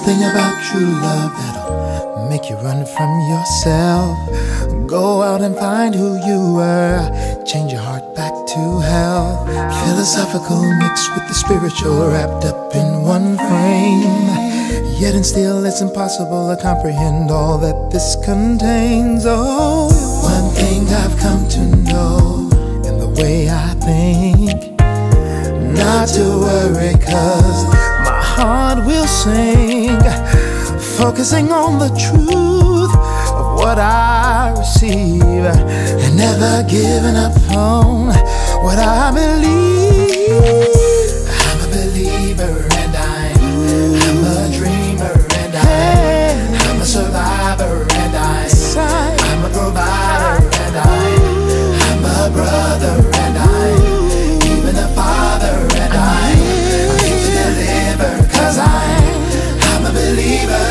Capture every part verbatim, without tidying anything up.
something about true love that'll make you run from yourself. Go out and find who you were, change your heart back to health. Philosophical mixed with the spiritual, wrapped up in one frame. Yet and still it's impossible to comprehend all that this contains. Oh, one thing I've come to know in the way I think, not to worry, cause my heart will sing, focusing on the truth of what I receive, and never giving up on what I believe. I'm a believer and I'm, I'm a dreamer and I'm, I'm a survivor and I'm, I'm a provider and I'm, I'm a brother and I'm even a father and I'm, I'm here to deliver, cause I'm, I'm a believer.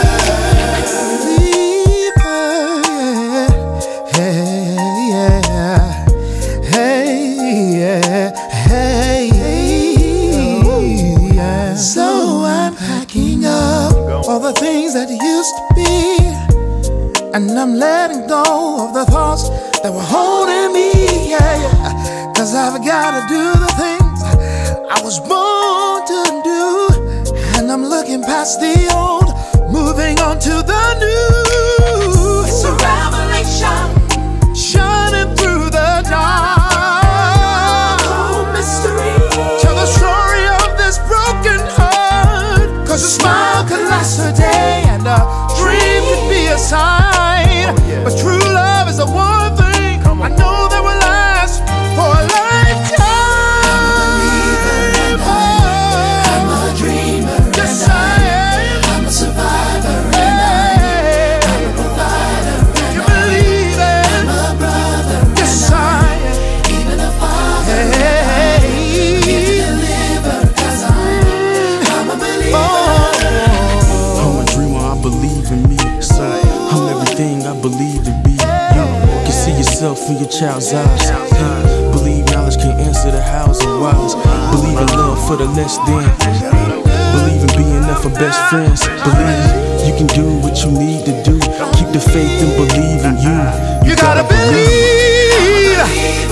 All the things that used to be, and I'm letting go of the thoughts that were holding me, yeah, yeah. Cause I've gotta do the things I was born to do, and I'm looking past the old, moving on to the new. It's a revelation, shining through the dark. Oh, mystery. Tell the story of this broken heart, cause a smile could last a day and a dream could be a sign. Oh, yeah. But true love is the one thing I know that will last for a lifetime. I'm a believer and I'm, I'm a dreamer, yes, and I am. I'm a survivor and I, I'm a provider and you I believe it. I'm a brother, yes, and I am. Even a father, hey. I'm here to deliver, cause I'm, I'm a believer. Oh. I'm a dreamer, I believe in me. I'm everything I believe to be. You can see yourself in your child's eyes. Believe knowledge can answer the hows and whys. Believe in love for the less than. Believe in being there for best friends. Believe you can do what you need to do. Keep the faith and believe in you. You, you gotta, gotta believe. believe.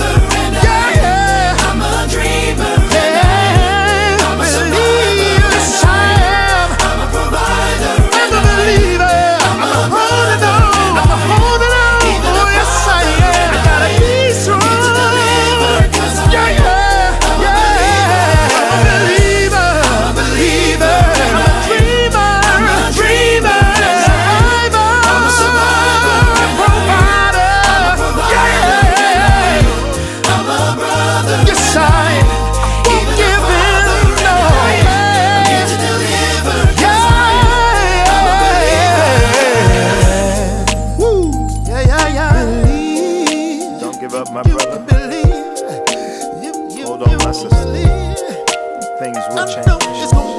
Give up, my brother. Hold on, my sister. Things will change.